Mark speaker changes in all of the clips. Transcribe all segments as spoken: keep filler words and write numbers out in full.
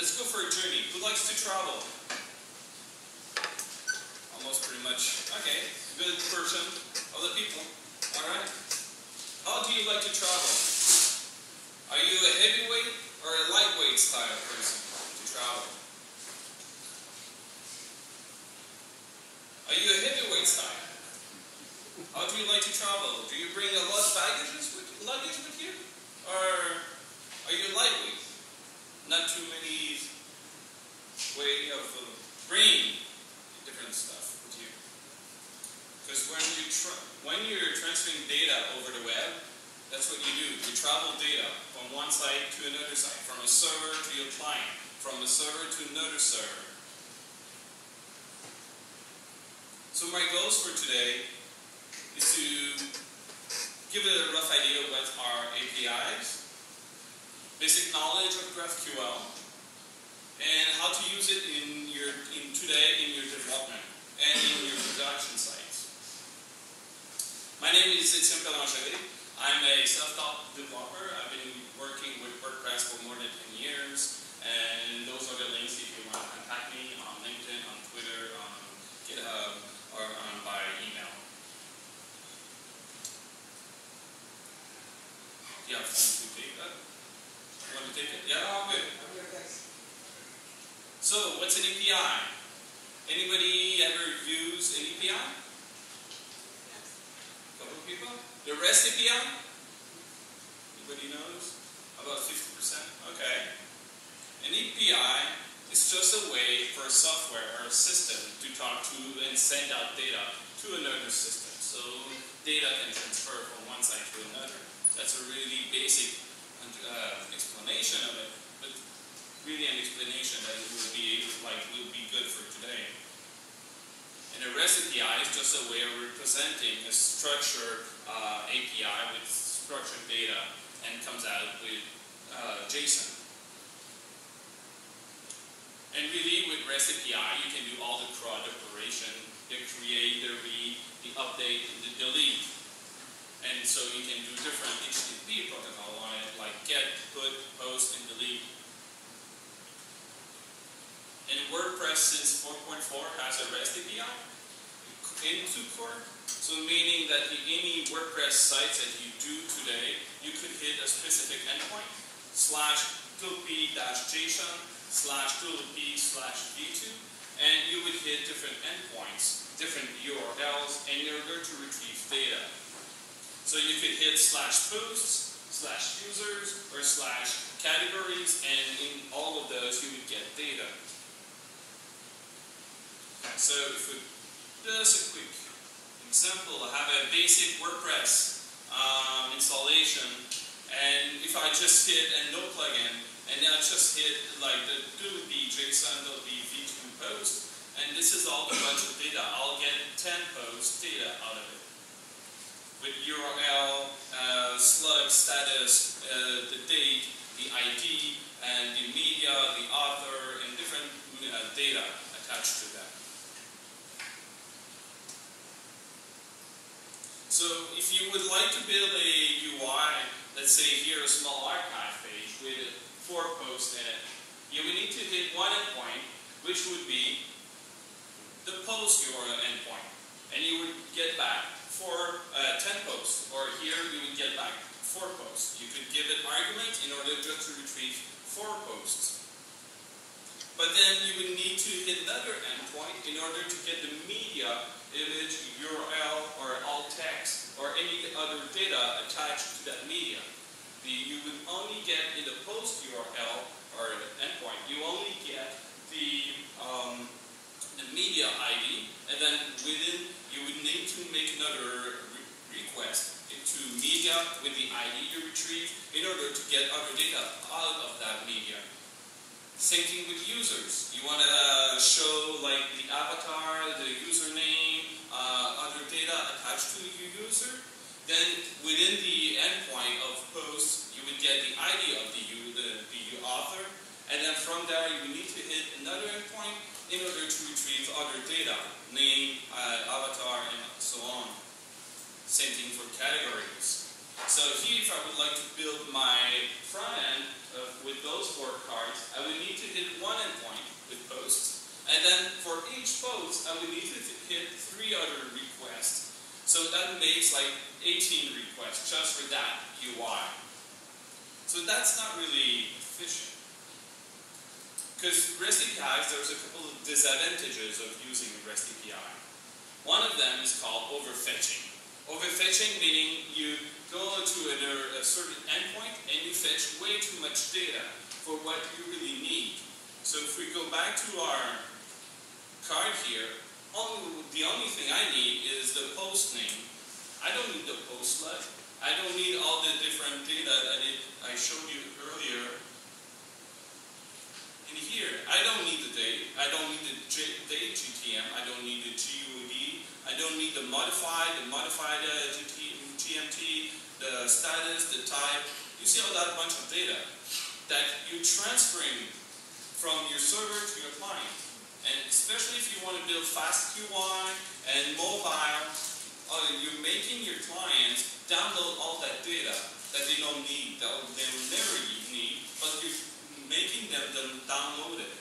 Speaker 1: let's go for a journey. Who likes to travel? Almost pretty much. Okay, good person of the people. All right. How do you like to travel? Are you a heavyweight or a lightweight style person to travel? Are you a heavyweight style? How do you like to travel? Do you bring a lot of baggage with, luggage with you? Or are you lightweight? Not too many way of uh, bringing different stuff with you. Because when, you tra when you're transferring data over the web, that's what you do. You travel data from one site to another site, from a server to your client, from a server to another server. So my goals for today is to give it a rough idea of what are A P Is, basic knowledge of GraphQL, and how to use it in your in today in your development and in your production sites. My name is Étienne Bélanger. I'm a self-taught developer. I've been working with WordPress for more than ten years, and those are the links if you want to contact me on LinkedIn, on Twitter, on GitHub, or on by email. Do you have something to take that? You want to take it? Yeah, oh, good. So, what's an A P I? Anybody ever use an A P I? Yes. A couple of people? The REST A P I? Anybody knows? About fifty percent? Okay. An A P I is just a way for a software or a system to talk to and send out data to another system. So, data can transfer from one side to another. That's a really basic uh, explanation of it, but really an explanation that it will be like will be good for today. And a REST A P I is just a way of representing a structured uh, A P I with structured data and comes out with uh, JSON. And really, with REST A P I, you can do all the CRUD operation: the create, the read, the update, and the delete. And so you can do different H T T P protocol on it, like get, put, post, and delete. And WordPress since four point four has a REST A P I into core. So meaning that any WordPress sites that you do today, you could hit a specific endpoint, slash toolp dash JSON, slash toolp slash v two, and you would hit different endpoints, different U R Ls, in order to retrieve data. So you could hit slash posts, slash users, or slash categories, and in all of those you would get data. So if we just a quick example, I have a basic WordPress um, installation, and if I just hit a no plugin, and then I just hit like the toolp JSON, v two post, and this is all a bunch of data, I'll get ten posts data out of it. With U R L, uh, slug status, uh, the date, the I D, and the media, the author, and different uh, data attached to that. So if you would like to build a U I, let's say here a small archive page with four posts in it, you would need to hit one endpoint, which would be the post U R L endpoint, and you would get back for uh, ten posts, or here you would get back four posts. You could give it argument in order just to retrieve four posts. But then you would need to hit another endpoint in order to get the media, image, U R L, or alt text, or any other data attached to that media. The, you would only get in the post U R L, or endpoint, you only get the, um, the media I D, and then within you would need to make another re request to media with the I D you retrieve in order to get other data out of that media. Same thing with users. You want to uh, show like the avatar, the username, uh, other data attached to your user. Then within the endpoint of posts, you would get the I D of the, the, the author, and then from there you would need to hit another endpoint in order to retrieve other data, name, uh, avatar, and so on. Same thing for categories. So here, if I would like to build my front end uh, with those four cards, I would need to hit one endpoint with posts, and then for each post, I would need to hit three other requests. So that makes like eighteen requests just for that U I. So that's not really efficient. Because REST A P Is, there's a couple of disadvantages of using a REST A P I. One of them is called overfetching. Overfetching meaning you go to a, a certain endpoint and you fetch way too much data for what you really need. So if we go back to our card here, only, the only thing I need is the post name. I don't need the post slug. I don't need all the different data that it, I showed you earlier. In here, I don't need the date. I don't need the J, date G T M. I don't need the G U D. I don't need the modified, the modified uh, G M T, the status, the type. You see all that bunch of data that you're transferring from your server to your client. And especially if you want to build fast U I and mobile, uh, you're making your clients download all that data that they don't need, that they will never need, but you're making them, them download it.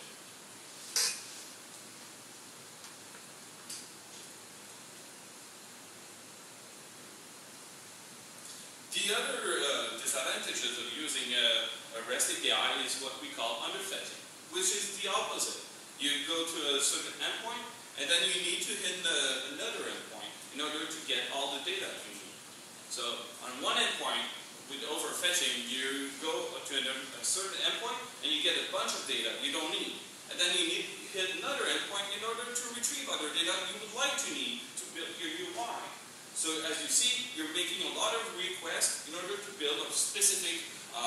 Speaker 1: The other uh, disadvantages of using a, a REST A P I is what we call underfetching, which is the opposite. You go to a certain endpoint, and then you need to hit the, another endpoint in order to get all the data you need. So on one endpoint, with overfetching, you go to a certain endpoint, and you get a bunch of data you don't need. And then you need to hit another endpoint in order to retrieve other data you would like to need to build your U I. So as you see, you're making a lot of requests in order to build a specific,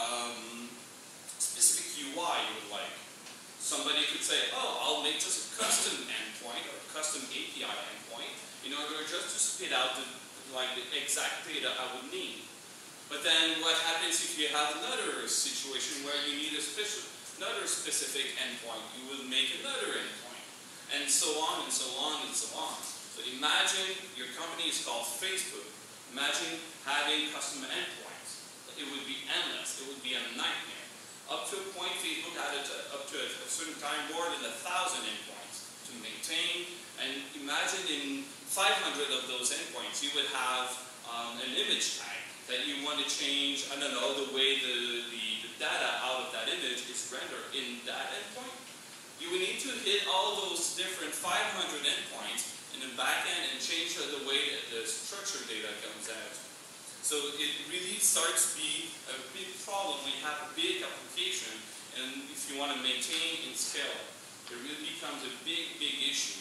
Speaker 1: um, specific U I you would like. Somebody could say, oh, I'll make just a custom endpoint or a custom A P I endpoint in order just to spit out the, like, the exact data I would need. But then what happens if you have another situation where you need a special, another specific endpoint? You will make another endpoint, and so on and so on and so on. So imagine your company is called Facebook. Imagine having custom endpoints. It would be endless. It would be a nightmare. Up to a point, Facebook had it up to a, a certain time more than a thousand endpoints to maintain. And imagine in five hundred of those endpoints, you would have um, an image tag that you want to change, I don't know, the way the, the, the data out of that image is rendered in that endpoint. You would need to hit all those different five hundred endpoints in the backend and change the way that the structured data comes out. So it really starts to be a big problem when you have a big application, and if you want to maintain and scale, it really becomes a big, big issue.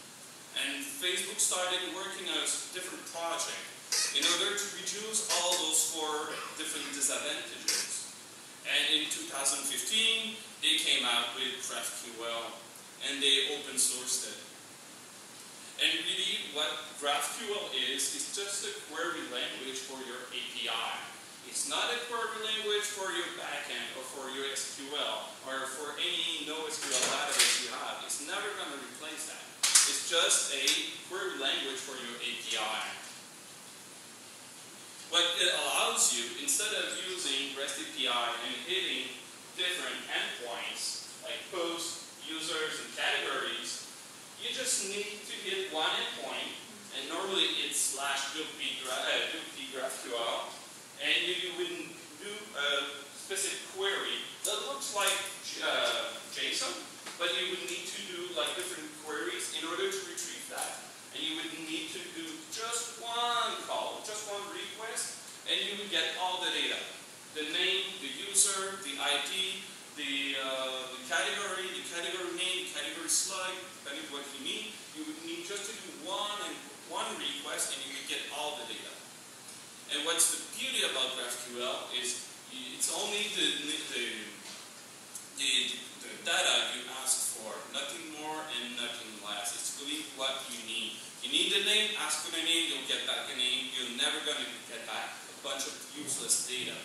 Speaker 1: And Facebook started working on a different project in order to reduce all those four different disadvantages. And in two thousand fifteen, they came out with GraphQL, and they open sourced it. And really, what GraphQL is, is just a query language for your A P I. It's not a query language for your backend or for your S Q L or for any NoSQL database you have. It's never going to replace that. It's just a query language for your A P I. What it allows you, instead of using REST A P I and hitting different endpoints like posts, users, and categories, you just need to hit one endpoint, and normally it's slash GraphQL, and you would do a specific query that looks like uh, JSON, but you would need to do like different queries in order to retrieve that. And you would need to do just one call, just one request, and you would get all the data. The name, the user, the I D, the, uh, the category, the category name, the category slug, depending on what you need. You would need just to do one and one request, and you would get all the data. And what's the beauty about GraphQL is it's only the, the, the, the data you ask for, nothing more and nothing less. It's really what you need. You need the name, ask for the name, you'll get back a name. You're never going to get back a bunch of useless data.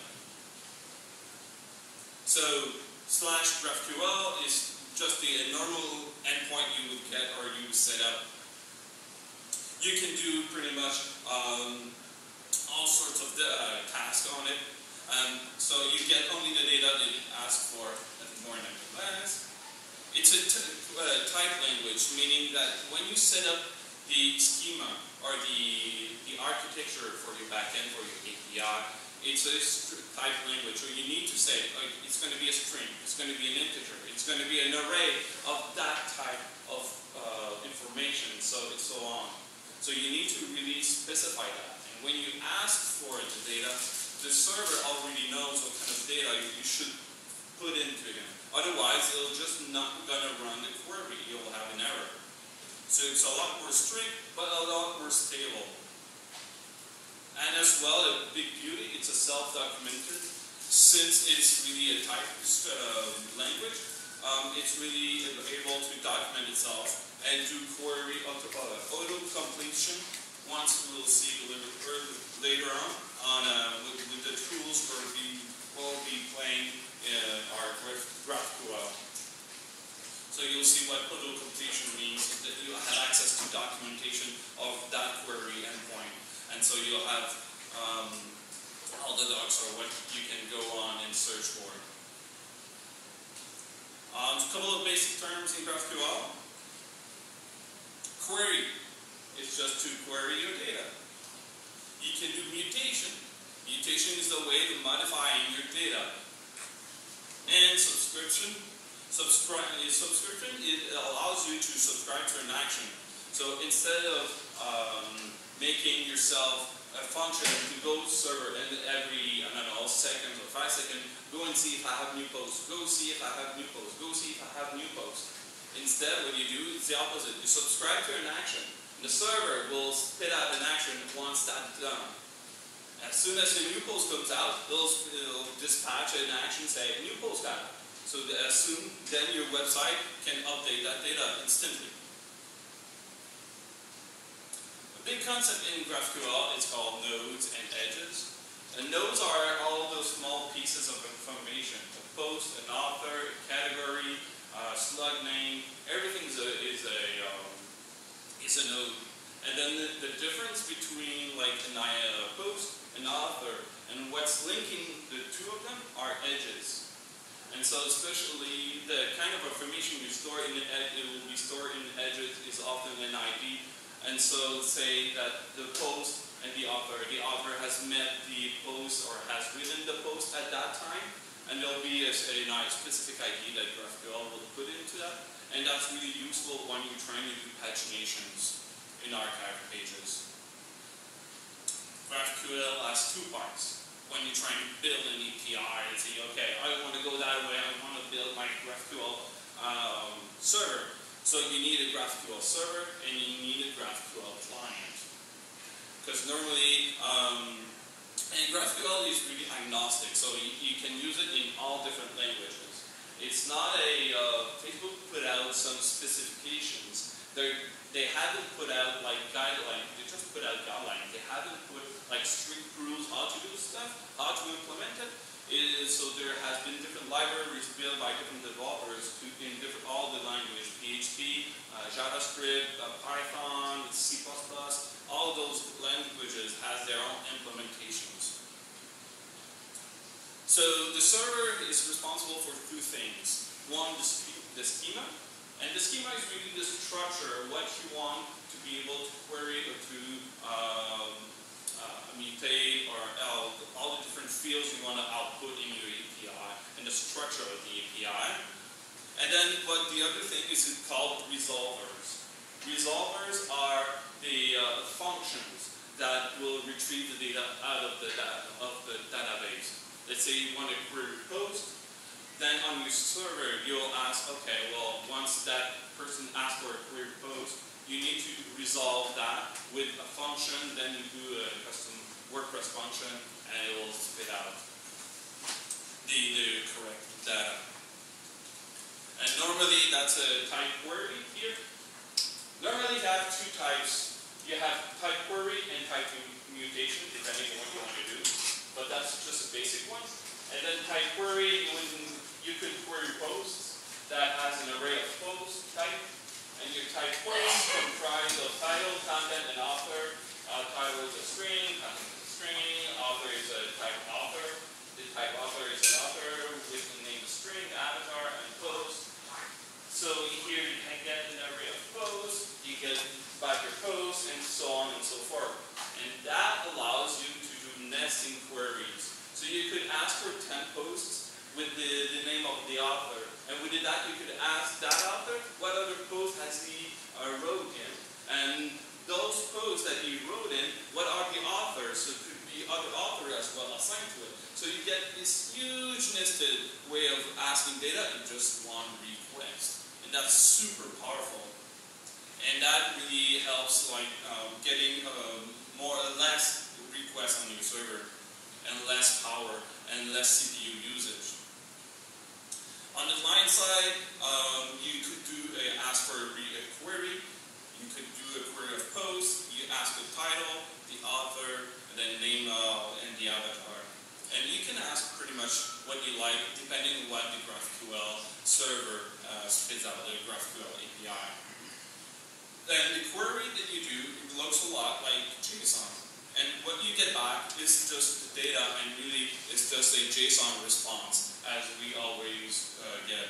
Speaker 1: So, slash GraphQL is just the normal endpoint you would get or you set up. You can do pretty much um, all sorts of uh, tasks language, meaning that when you set up the schema or the, the architecture for your backend, for your A P I, it's a type language, so you need to say, like, it's going to be a string, it's going to be an integer, it's going to be an array of that type of uh, information, so it's so on. So you need to really specify that. And when you ask for the data, the server already knows what kind of data you should put into him. Otherwise, it'll just not gonna run the query. You'll have an error. So it's a lot more strict, but a lot more stable. And as well, a big beauty, it's a self-documented. Since it's really a type uh, language, um, it's really able to document itself and do query auto, uh, auto completion. Once we'll see a little bit later on, on uh, with, with the tools where we will be playing uh, our GraphQL. So you'll see what auto completion means, that you have access to documentation of that query endpoint. And so you'll have um, all the docs or what you can go on and search for. Um, a couple of basic terms in GraphQL. Query is just to query your data. You can do mutation. Mutation is the way of modifying your data. And subscription. Subscribe, subscription, it allows you to subscribe to an action. So instead of um, making yourself a function to go server and every, I don't know, second or five seconds, go and see if I have new posts, go see if I have new posts, go see if I have new posts. Instead, what you do is the opposite. You subscribe to an action. The server will spit out an action once that's done. As soon as a new post comes out, it'll, it'll dispatch an action saying, new post out. So as soon, then your website can update that data instantly. A big concept in GraphQL is called nodes and edges. And nodes are all those small pieces of information. A post, an author, a category, uh, slug name, everything is a, is a, um, is a node. And then the, the difference between like an uh, post, an author, and what's linking the two of them are edges. And so especially the kind of information you store in the edge, it will be stored in the edges is often an I D. And so say that the post and the author, the author has met the post or has written the post at that time, and there'll be a, a nice specific I D that GraphQL will put into that. And that's really useful when you're trying to do paginations in archive pages. GraphQL has two parts. When you're trying to build an A P I and say, okay, I want to go that way, I want to build my GraphQL um, server. So you need a GraphQL server and you need a GraphQL client. Because normally, um, and GraphQL is really agnostic, so you, you can use it in all different languages. It's not a, uh, Facebook put out some specifications. They're, they haven't put out like guidelines, they just put out guidelines. They haven't put like strict rules how to do stuff, how to implement it. It is, so there has been different libraries built by different developers to, in different, all the language, P H P, uh, JavaScript, uh, Python, C plus plus, all those languages has their own implementations. So the server is responsible for two things. One, the, the schema, and the schema is really the structure, what you want to be able to query or to um, uh, mutate or uh, all the different fields you want to output in your A P I and the structure of the A P I. And then what the other thing is called resolvers. Resolvers are the uh, functions that will retrieve the data out of the, data, of the database. Let's say you want to query post, then on your server you'll ask, okay, well, once that person asks for a query post, you need to resolve that with a function, then you do a custom WordPress function, and it will spit out the, the correct data. And normally that's a type query here. Normally you have two types. You have type query and type mutation, depending on what you want to do. But that's just a basic one. And then type query, when you could query posts that has an array of post type. And your type query comprised of title, content, and author. Uh, title is a string, content is a string, author is a type author. The type author is an author with the name string, avatar, and post. So here you can get an array of posts. as well assigned to it. So you get this huge nested way of asking data in just one request. And that's super powerful. And that really helps like um, getting um, more or less requests on your server and less power and less C P U usage. On the client side, um, you could do a ask for a, a query. You could do a query of post. You ask the title, the author, and then name uh, and the avatar. And you can ask pretty much what you like, depending on what the GraphQL server uh, spits out, the GraphQL A P I. Then the query that you do, it looks a lot like JSON. And what you get back is just the data, and really it's just a JSON response, as we always uh, get.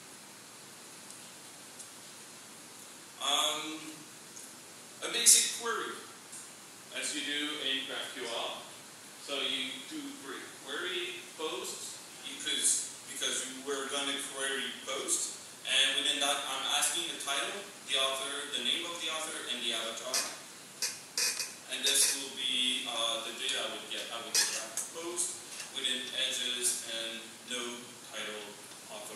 Speaker 1: Um, a basic query, as you do in GraphQL. So you do query post, because, because you were going to query post, and within that I'm asking the title, the author, the name of the author, and the avatar. And this will be uh, the data I would get. I would get that post within edges and no title author.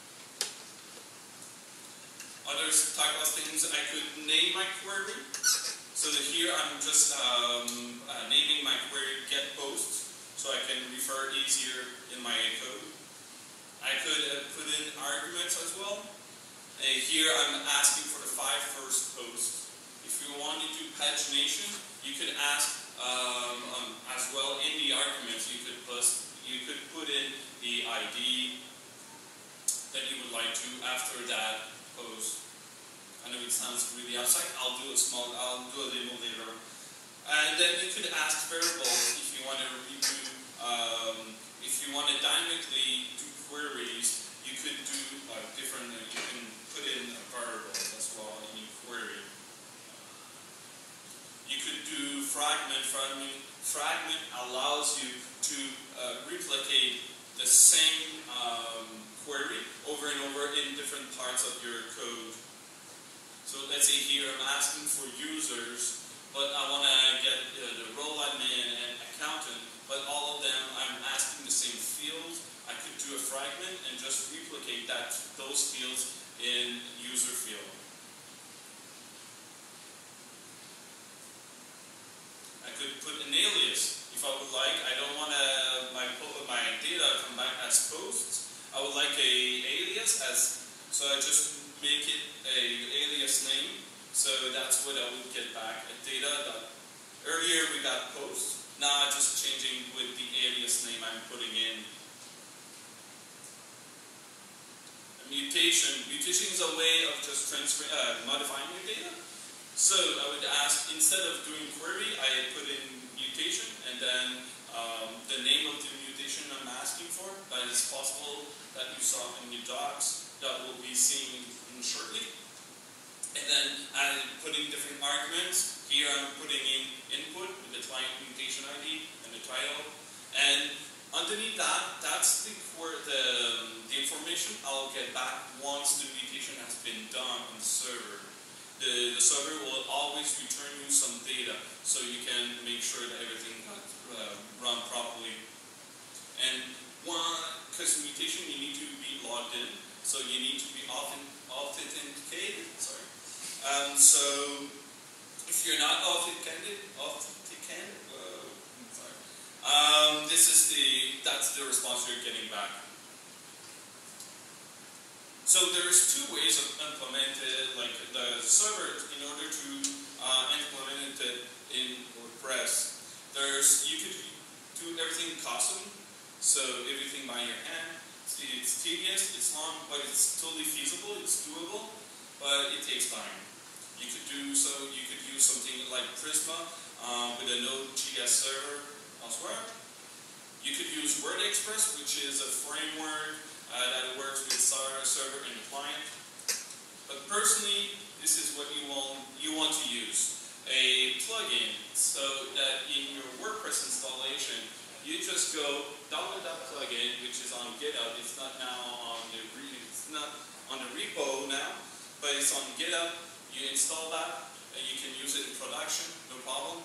Speaker 1: Other type of things, I could name my query. So that here I'm just um, uh, naming my query get post, so I can refer easier in my code. I could uh, put in arguments as well. And here I'm asking for the five first posts. If you wanted to do pagination, you could ask um, um, as well in the arguments. You could plus, you could put in the I D that you would like to after that post. I know it sounds really outside. I'll do a small. I'll do a demo later. And then you could ask variables if you want to redo. Um, if you want to dynamically do queries, you could do uh, different. Uh, you can put in variables as well in your query. You could do fragment. Fragment, fragment allows you to uh, replicate the same um, query over and over in different parts of your code. So let's say here I'm asking for users, but I want to get uh, the role admin and accountant, but all of them I'm asking the same fields. I could do a fragment and just replicate that those fields in user field. I could put an alias if I would like. I don't want to my my data come back as posts. I would like a alias as so I just make it a alias name. So that's what I would get back a data. That earlier we got post. Now I'm just changing with the alias name I'm putting in. A mutation. Mutation is a way of just transferring, uh, modifying your data. So I would ask, instead of doing query, I put in mutation, and then um, the name of the mutation I'm asking for. That is possible that you saw in your docs that we'll be seeing shortly. And then I'm putting different arguments. Here I'm putting in input with the client mutation I D and the title. And underneath that, that's the, the, the information I'll get back once the mutation has been done on the server. The, the server will always return you some data so you can make sure that everything got uh, run properly. And one, because mutation you need to be logged in, so you need to be often authenticated, sorry. Um, so if you're not authenticated, authenticated, uh, sorry. Um, this is the that's the response you're getting back. So there's two ways of implementing like the server in order to uh, implement it in WordPress. There's you could do everything custom, so everything by your hand. It's tedious, it's long, but it's totally feasible, it's doable, but it takes time. You could do so, you could use something like Prisma um, with a NodeJS server elsewhere. You could use WordPress, which is a framework uh, that works with server and client. But personally, this is what you want, you want to use. A plugin, so that in your WordPress installation, you just go download that plugin, which is on GitHub. It's not now on the re it's not on the repo now, but it's on GitHub. You install that, and you can use it in production, no problem.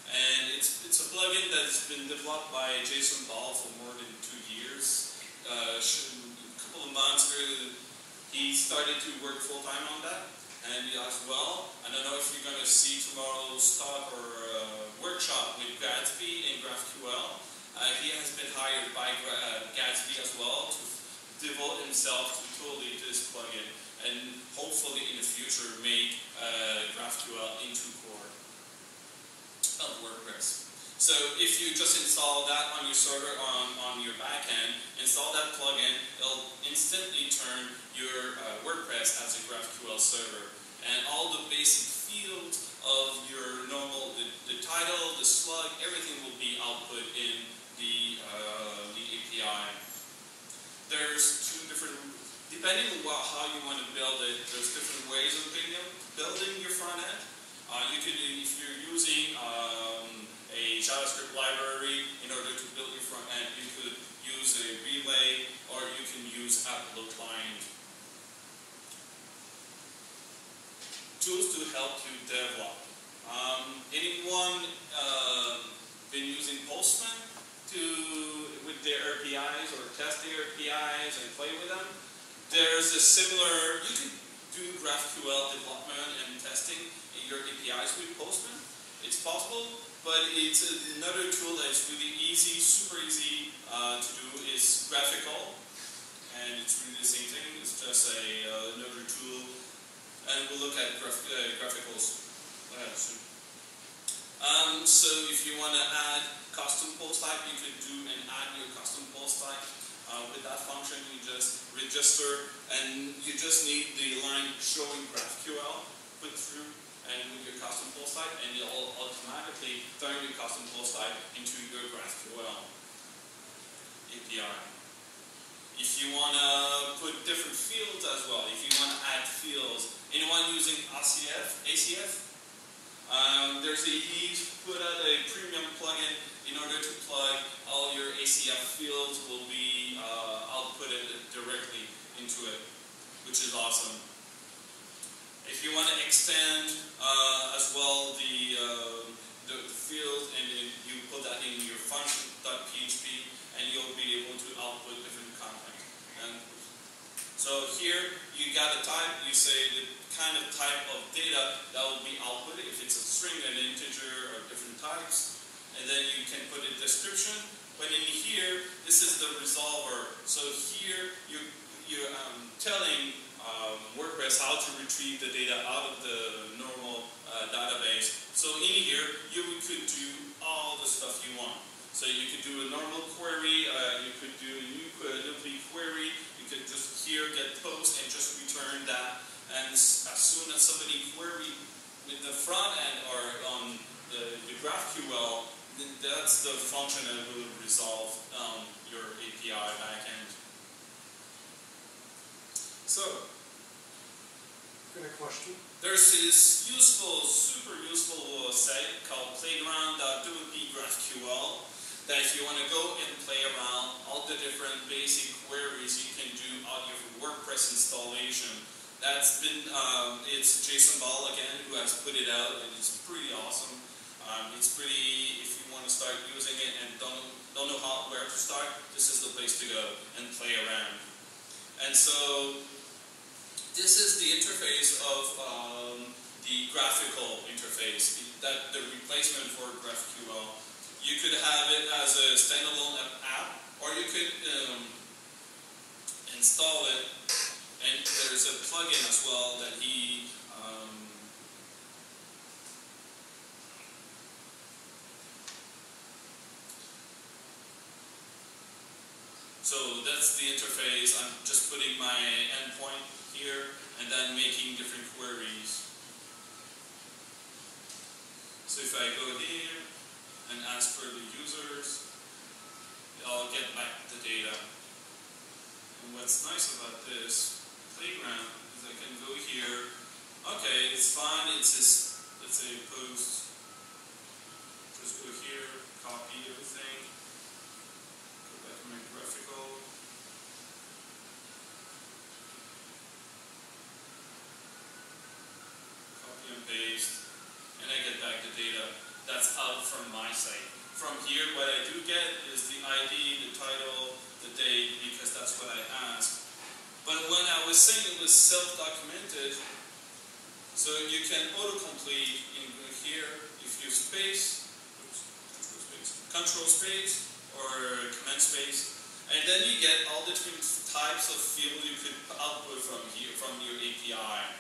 Speaker 1: And it's, it's a plugin that's been developed by Jason Ball for more than two years. Uh, a couple of months ago, he started to work full-time on that. And as well, I don't know if you're going to see tomorrow's talk or uh, workshop with Gatsby and GraphQL. Uh, he has been hired by uh, Gatsby as well to devote himself to totally to this plugin and hopefully in the future make uh, GraphQL into core of WordPress. So if you just install that on your server, on, on your backend, install that plugin, it'll instantly turn your uh, WordPress as a GraphQL server. And all the basic fields of your normal, the, the title, the slug, everything will be output in the, uh, the A P I. There's two different, depending on what, how you want to build it, there's different ways of building, building your front end. Uh, you could, if you're using um, a JavaScript library in order to build your front end, you could use a relay or you can use Apple Client. Tools to help you develop. Um, anyone uh, been using Postman to with their A P Is or test their A P Is and play with them? There's a similar, you can do GraphQL development and testing in your A P Is with Postman. It's possible, but it's another tool that's really easy, super easy uh, to do is graphical, and it's really the same thing. It's just a uh, another tool, and we'll look at graph uh, graphicals uh, soon. Um, so if you want to add custom post type, you could do and add your custom post type. Uh, with that function, you just register, and you just need the line showing GraphQL put through, and with your custom post type, and you'll automatically turn your custom post type into your GraphQL A P I. If you want to put different fields as well, if you want to add fields, anyone using A C F? A C F? Um, there's a he's put out a premium plugin in order to plug all your A C F fields will be uh, outputted directly into it, which is awesome. If you want to extend uh, as well the, uh, the, the field, and you put that in your function.php, and you'll be able to output different content. And so here you got a type, you say the kind of type of data that will be outputted, if it's a string, an integer, or different types. And then you can put a description. But in here, this is the resolver. So here you're, you're um, telling um, WordPress how to retrieve the data out of the normal uh, database. So in here, you could do all the stuff you want. So you could do a normal query, uh, you could do a new query, you could just here get post and just return that. And as soon as somebody query with the front end or on the, the GraphQL, that's the function that will resolve um, your A P I backend. So,
Speaker 2: got a question?
Speaker 1: There's this useful, super useful uh, site called playground dot w p GraphQL that if you want to go and play around all the different basic queries you can do on your WordPress installation. That's been, um, it's Jason Ball again who has put it out, and it's pretty awesome. Um, it's pretty, if you want to start using it and don't, don't know how, where to start, this is the place to go and play around. And so, this is the interface of um, the graphical interface, that the replacement for GraphQL. You could have it as a standalone app, or you could um, install it, and there's a plugin as well that he um, so that's the interface. I'm just putting my endpoint here and then making different queries. So if I go here and ask for the users, I'll get back the data. And what's nice about this playground is I can go here. Okay, it's fine. It's this, let's say, post. Just go here, copy everything. Go back to my graphical. Copy and paste. And I get back the data. That's out from here, what I do get is the I D, the title, the date, because that's what I asked. But when I was saying it was self-documented, so you can autocomplete in here if you space, oops, control space, control space or command space, and then you get all the different types of field you could output from here, from your A P I.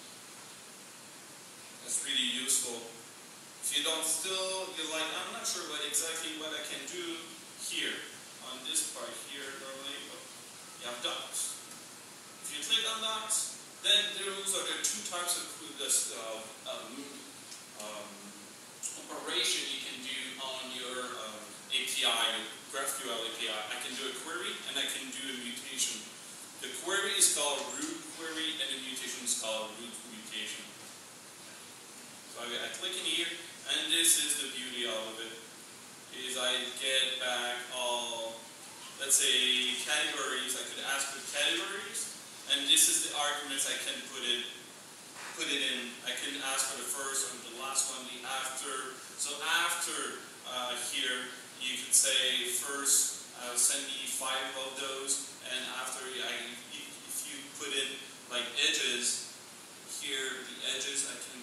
Speaker 1: That's really useful. If you don't still, you're like, I'm not sure what exactly what I can do here on this part here. Normally, oh, you have docs. If you click on docs, then those are the two types of this, uh, um, um, operation you can do on your um, A P I, your GraphQL A P I. I can do a query and I can do a mutation. The query is called root query and the mutation is called root mutation. So I, I click in here, and this is the beauty of it, is I get back all, let's say, categories. I could ask for categories, and this is the arguments I can put it, put it in. I can ask for the first one, the last one, the after. So after uh, here, you could say first, uh, send me five of those, and after, I, if you put in like edges, here the edges, I can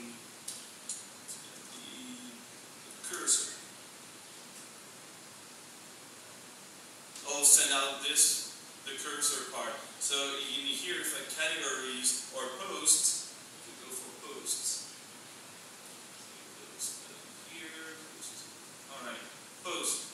Speaker 1: cursor. Oh, send out this, the cursor part. So in here, if like categories or posts, we go for posts. Post here, post. All right, post.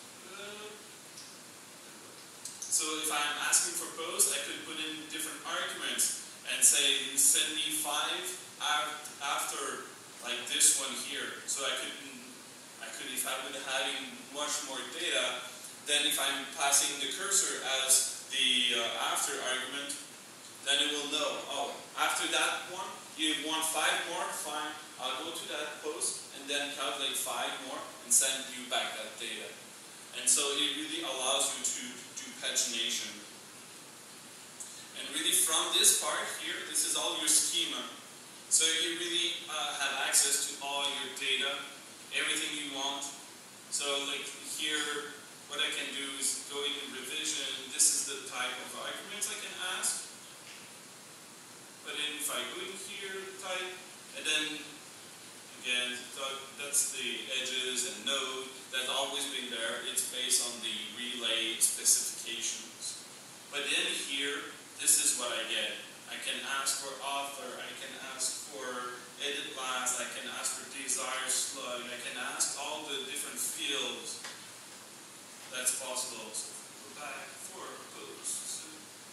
Speaker 1: So if I'm asking for posts, I could put in different arguments and say send me five after like this one here. So I could. I could, if I would having much more data, then if I'm passing the cursor as the uh, after argument, then it will know, oh, after that one, you want five more, fine, I'll go to that post and then calculate five more and send you back that data. And so it really allows you to do pagination. And really from this part here, this is all your schema. So you really uh, have access to all your data, everything you want. So like here, what I can do is go in revision. This is the type of arguments I can ask. But then if I go in here, type, and then again, that's the edges and node. That's always been there. It's based on the relay specifications. But then here, this is what I get. I can ask for author. I can ask for edit last, I can ask for desire slug, I can ask all the different fields that's possible. So go back for posts.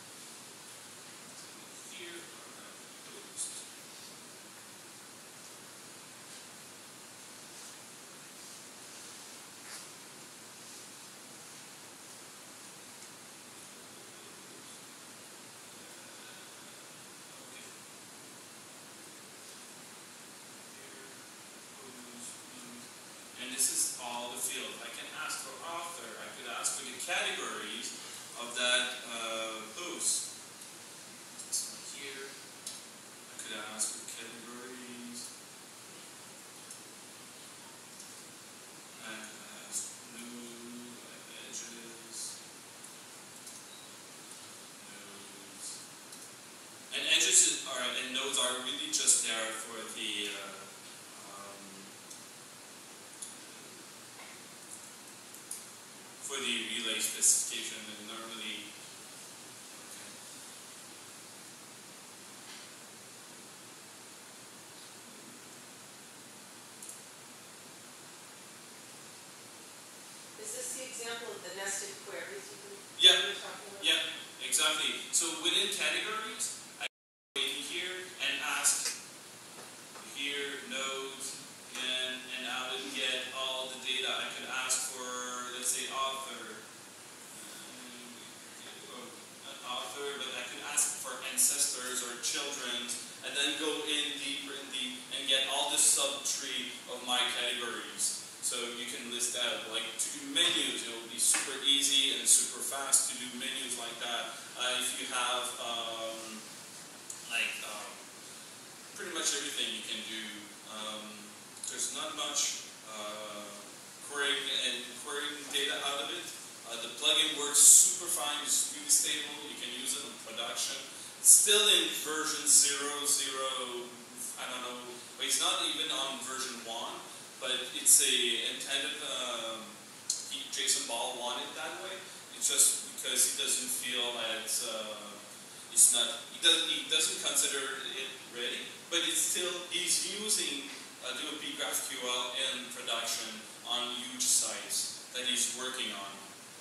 Speaker 1: Here, post. And this is all the fields. I can ask for author. I could ask for the categories of that uh, post. This one here. I could ask for categories. I could ask node, edges, nodes. And edges are, and nodes are really just there for the uh, for the relay specification, and normally, okay.
Speaker 3: Is this the example of the nested queries you were
Speaker 1: Yeah,
Speaker 3: talking about?
Speaker 1: yeah, exactly. So within categories, I go in here and ask here nodes, and, and I would get all the data. I could ask for, let's say, author, uh, author, but I could ask for ancestors or children, and then go in deeper and deep and get all the subtree of my categories. So you can list out, like to do menus, it will be super easy and super fast to do menus like that. Uh, if you have um, like um, pretty much everything you can do. Um, there's not much uh, querying and querying works super fine, it's really stable, you can use it in production. It's still in version zero, zero, I don't know, but it's not even on version one, but it's a intended, um, Jason Ball wanted that way. It's just because he doesn't feel that uh, it's not, he doesn't, he doesn't consider it ready, but it's still, he's using uh, do a GraphQL in production on huge sites that he's working on.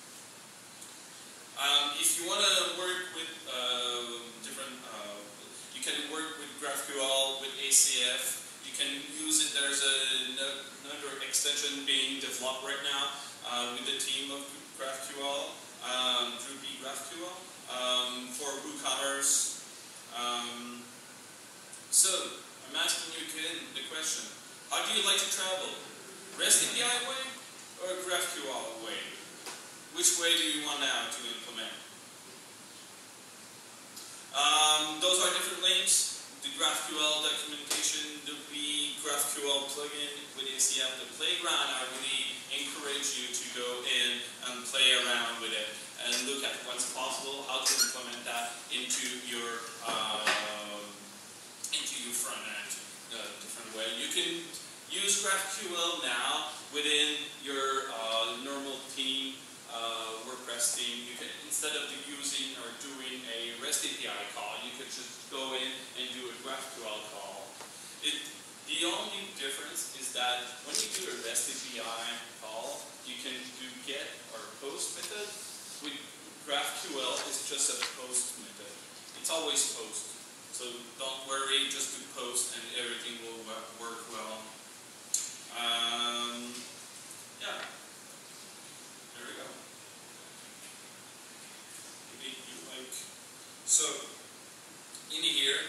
Speaker 1: Um, if you want to work with uh, different, uh, you can work with GraphQL, with A C F, you can use it, there's a, another extension being developed right now uh, with the team of GraphQL, um, through GraphQL, um, for WooCommerce. Um, so, I'm asking you again the question, how do you like to travel? REST A P I way or GraphQL way? Which way do you want now to implement? Um, those are different links. The GraphQL documentation, the GraphQL plugin with A C F, the playground, I really encourage you to go in and play around with it and look at what's possible, how to implement that into your uh, into your front end uh, different way. You can use GraphQL now within your uh, normal team, uh, WordPress team. You can, instead of using or doing a REST A P I call, you could just go in and do a GraphQL call. It, the only difference is that when you do a REST A P I call, you can do get or post method. With GraphQL, it's just a post method. It's always post. So don't worry, just do post and everything will work well. Um, yeah. There we go. Maybe you like. So, in here,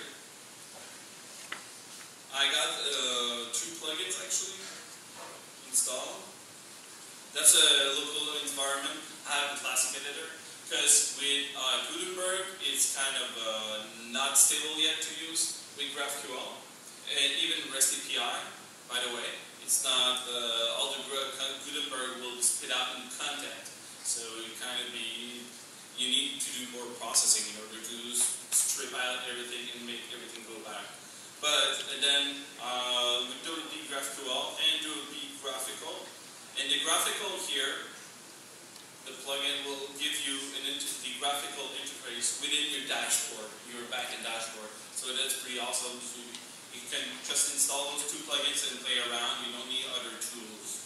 Speaker 1: I got uh, two plugins actually installed. That's a local environment. I have a classic editor because with uh, Gutenberg, it's kind of uh, not stable yet to use with GraphQL, and even REST A P I, by the way. It's not, uh, all the Gutenberg will spit out in content. So you kind of be, you need to do more processing in order to strip out everything and make everything go back. But and then uh, we do the GraphQL and do the graphical. And the graphical here, the plugin will give you an the graphical interface within your dashboard, your backend dashboard. So that's pretty awesome. So you can just install those two plugins and play around. You don't need other tools.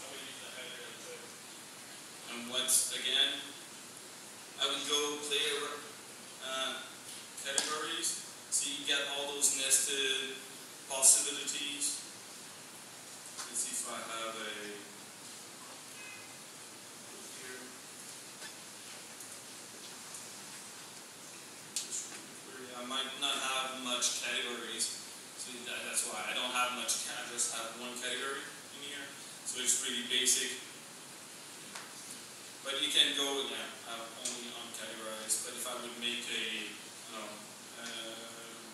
Speaker 1: And once again, I would go play uh, categories. So you get all those nested possibilities. Let's see if I have a here. I might not have much categories. So that, that's why I don't have much, I just have one category in here. So it's pretty basic. But you can go, yeah, have only uncategorized. But if I would make a, um, uh,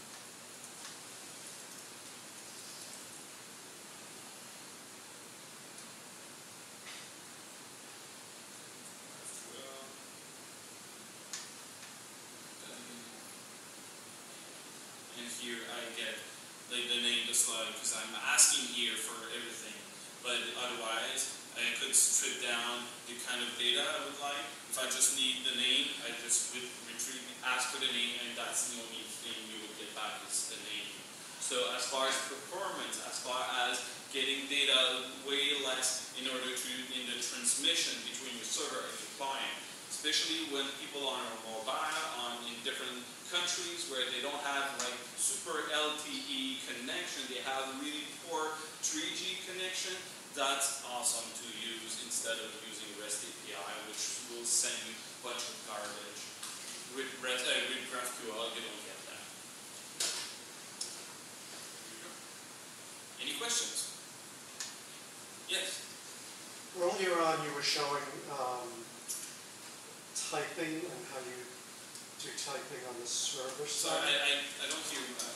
Speaker 1: and here I get like the name of the slide because I'm asking here for everything. But otherwise, I could strip down the kind of data I would like. If I just need the name, I just would retrieve, ask for the name, and that's the only thing you would get back is the name. So as far as performance, as far as getting data way less in order to, in the transmission between your server and your client, especially when people are on mobile, on in different countries where they don't have like super L T E connection, they have really poor three G connection. That's awesome to use instead of using REST A P I, which will send you a bunch of garbage. With, REST, uh, with GraphQL, you don't get that. Any questions? Yes?
Speaker 2: Earlier on, you were showing um, typing and how you do typing on the server
Speaker 1: So
Speaker 2: side.
Speaker 1: I, I, I don't hear that.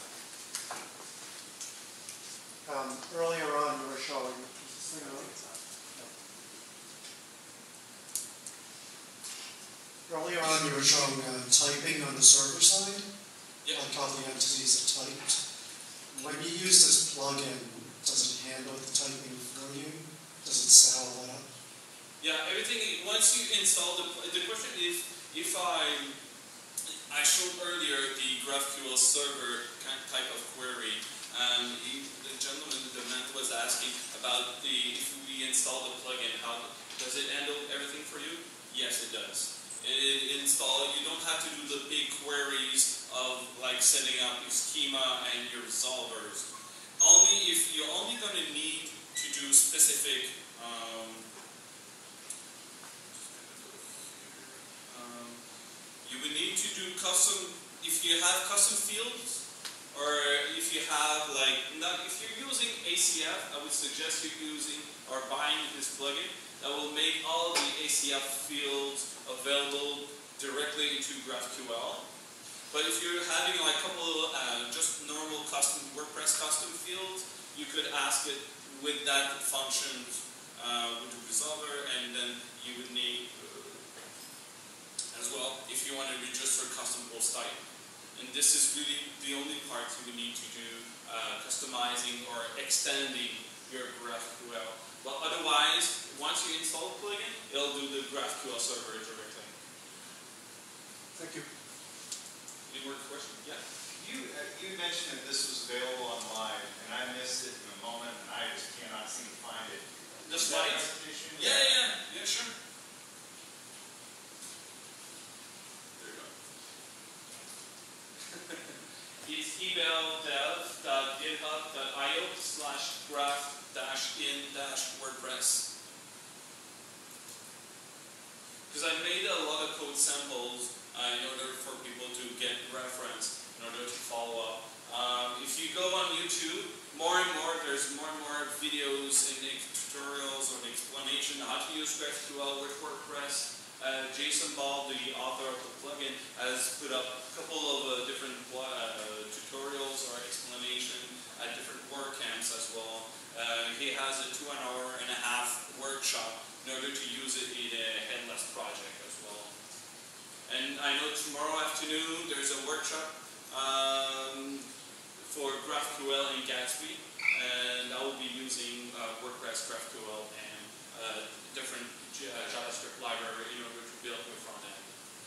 Speaker 2: Um, earlier on, you were showing. You know, Earlier on, you were showing uh, typing on the server side,
Speaker 1: Yeah.
Speaker 2: like all the entities that typed. When you use this plugin, does it handle the typing for you? Does it set all that up?
Speaker 1: Yeah, everything, once you install the, the question is, if I, I showed earlier the GraphQL server kind of type of query, and he, the gentleman, the man was asking about the, if we install the plugin, how, does it handle everything for you? Yes, it does. It, it install, you don't have to do the big queries of like setting up your schema and your resolvers. Only if you're only going to need to do specific um, um, you would need to do custom, if you have custom fields, or if you have like, not, if you're using A C F, I would suggest you using or buying this plugin that will make all the A C F fields available directly into GraphQL. But if you're having like a couple uh, just normal custom WordPress custom fields, you could ask it with that function uh, with the resolver, and then you would need uh, as well if you want to register custom post type. And this is really the only part you would need to do uh, customizing or extending your GraphQL. But otherwise, once you install the plugin, it'll do the GraphQL server directly.
Speaker 2: Thank you.
Speaker 1: Any more questions? Yeah.
Speaker 4: You uh, you mentioned that this was available online, and I missed it in a moment, and I just cannot seem to find it.
Speaker 1: The
Speaker 4: Is that
Speaker 1: slides?
Speaker 4: repetition?
Speaker 1: Yeah, yeah, yeah, yeah, sure. There you go. It's emaildev.github.io slash graph dash in dash WordPress. Because I made a lot of code samples uh, in order for people to get reference, in order to follow up. Um, if you go on YouTube, more and more, there's more and more videos and tutorials or the explanation how to use GraphQL with WordPress. Uh, Jason Ball, the author of the plugin, has put up a couple of uh, different uh, tutorials or explanation at different WordCamps as well. Uh, he has a two an hour and a half workshop in order to use it in a headless project as well. And I know tomorrow afternoon there's a workshop um, for GraphQL and Gatsby, and I will be using uh, WordPress, GraphQL, and uh, different J uh, JavaScript library in order to build your front end.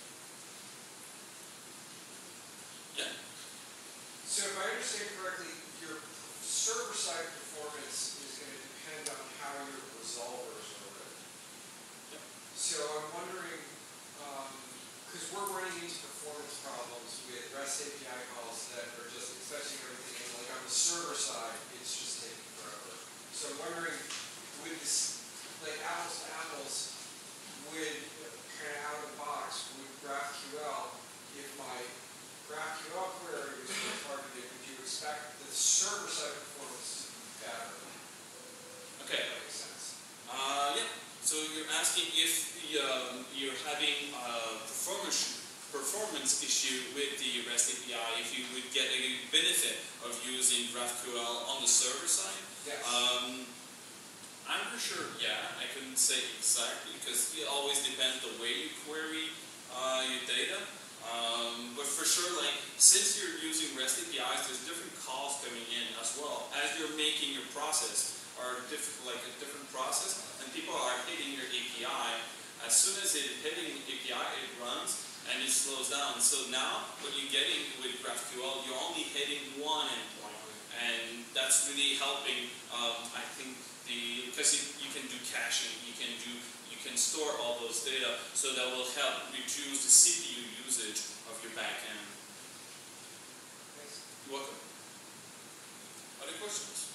Speaker 1: Yeah?
Speaker 5: So if I understand correctly, your server-side performance is going to depend on how your resolvers are written.
Speaker 1: Yep.
Speaker 5: So I'm wondering, because um, we're running into performance problems with REST A P I calls that are just expecting everything, and like on the server side, it's just taking forever. So I'm wondering, with this, like apples to apples, with kind of out of the box, with GraphQL, if my GraphQL query was targeted, would you expect the server-side performance to be better?
Speaker 1: Okay.
Speaker 5: If that makes sense.
Speaker 1: Uh, yeah. So you're asking if the, um, you're having a performance performance issue with the REST A P I, if you would get a benefit of using GraphQL on the server side.
Speaker 5: Yes.
Speaker 1: Um, I'm for sure, yeah, I couldn't say exactly because it always depends the way you query uh, your data. Um, but for sure, like, since you're using REST A P Is, there's different calls coming in as well. As you're making your process, or diff like a different process, and people are hitting your A P I, as soon as it's hitting the A P I, it runs, and it slows down. So now, what you're getting with GraphQL, you're only hitting one endpoint, and that's really helping, um, I think, the because you can do caching, you can do, you can store all those data, so that will help reduce the C P U usage of your backend.
Speaker 5: Thanks.
Speaker 1: You're welcome. Other questions?